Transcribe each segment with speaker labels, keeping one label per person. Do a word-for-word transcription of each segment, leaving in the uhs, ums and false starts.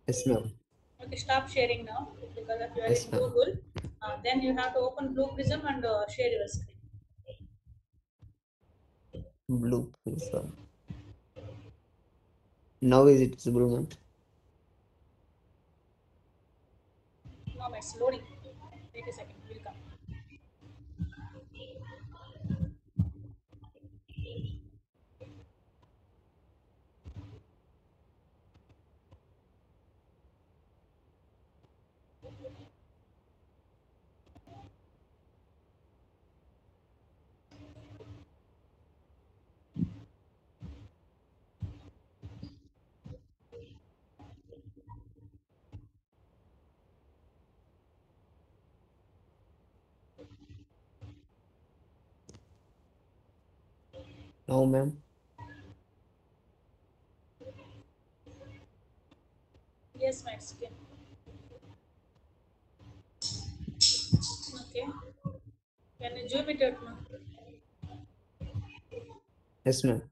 Speaker 1: Yes, ma'am.
Speaker 2: Okay, stop sharing now because if you are
Speaker 1: Yes,
Speaker 2: in
Speaker 1: ma'am.
Speaker 2: Google, uh, then you have to open Blue Prism and uh, share your screen.
Speaker 1: Blue prism. Now is it visible, ma'am?
Speaker 2: No, it's loading. Wait a second, will come.
Speaker 1: No, ma'am.
Speaker 2: Yes, my skin. Okay. Can you zoom it out now?
Speaker 1: Yes, ma'am.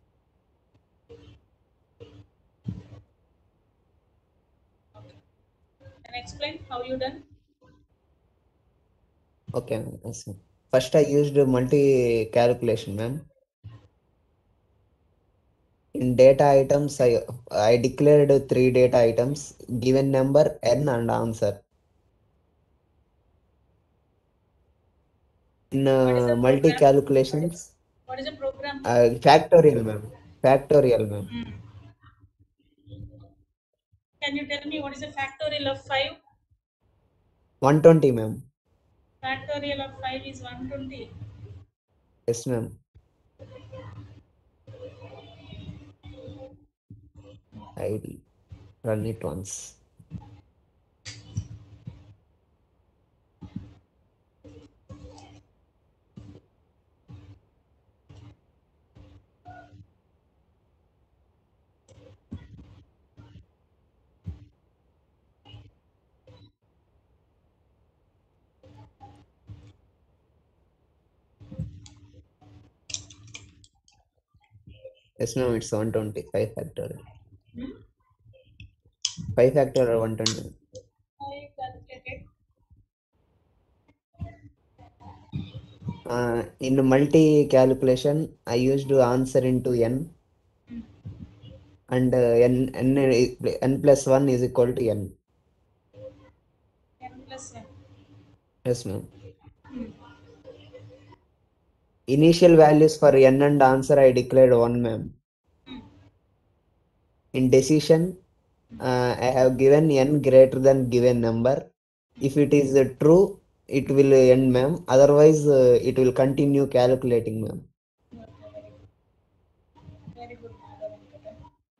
Speaker 2: Can I explain how you done?
Speaker 1: Okay, ma'am. Yes, ma'am. First, I used multi calculation, ma'am. In data items, I I declared three data items, given number, n, and answer. In
Speaker 2: What is
Speaker 1: uh,
Speaker 2: the
Speaker 1: multi
Speaker 2: program?
Speaker 1: calculations,
Speaker 2: What is the program?
Speaker 1: uh, factorial, ma'am. Factorial, ma'am.
Speaker 2: Hmm. Can you tell me what is the factorial of five?
Speaker 1: one twenty, ma'am.
Speaker 2: Factorial of five is one hundred twenty.
Speaker 1: Yes, ma'am. I will run it once. Yes, ma'am. It's one twenty. five factorial. five factorial one twenty.
Speaker 2: I calculated.
Speaker 1: Uh, in multi calculation, I used to answer into n, and uh, n, n, i- n plus one is equal to n.
Speaker 2: N plus n.
Speaker 1: Yes, ma'am.
Speaker 2: Hmm.
Speaker 1: Initial values for n and answer I declared one, ma'am.
Speaker 2: Hmm.
Speaker 1: In decision, uh, I have given n greater than given number. If it is uh, true, it will end, ma'am. Otherwise, uh, it will continue calculating, ma'am.
Speaker 2: Okay, very good. Very good. Madam Venkata.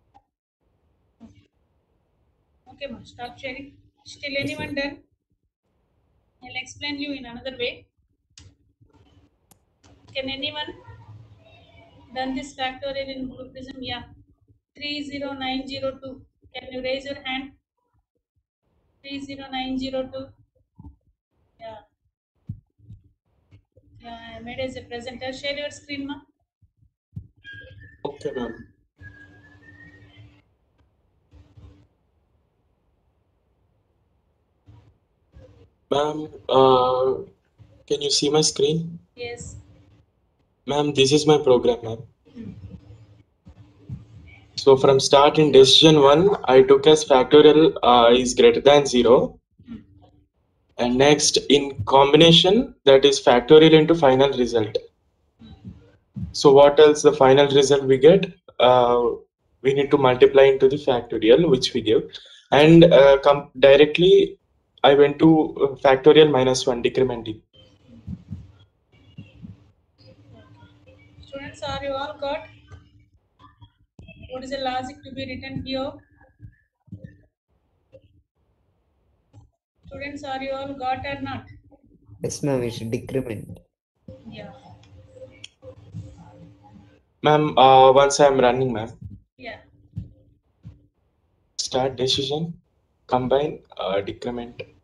Speaker 2: Okay, ma. Stop sharing. Still
Speaker 1: Yes,
Speaker 2: anyone
Speaker 1: ma'am.
Speaker 2: done? I'll explain you in another way. Can anyone done this factorial in Blue Prism? Yeah. three zero nine zero two. Can you raise your hand? three zero nine zero two. Yeah. Yeah, I made as a presenter. Share your screen, ma.
Speaker 3: Okay, ma'am. Ma'am, uh, can you see my screen?
Speaker 2: Yes.
Speaker 3: Ma'am, this is my program, ma'am. So from start in decision one, I took as factorial uh, is greater than zero. And next in combination, that is factorial into final result. So what else the final result we get? Uh, we need to multiply into the factorial, which we give. And uh, come directly, I went to uh, factorial minus one decrementing.
Speaker 2: Students, are you all got? What is the logic to be written here? Students, are you all got or not?
Speaker 1: Yes, ma'am. It's decrement.
Speaker 2: Yeah.
Speaker 3: Ma'am, uh, once I'm running, ma'am,
Speaker 2: Yeah.
Speaker 3: start decision, combine, uh, decrement.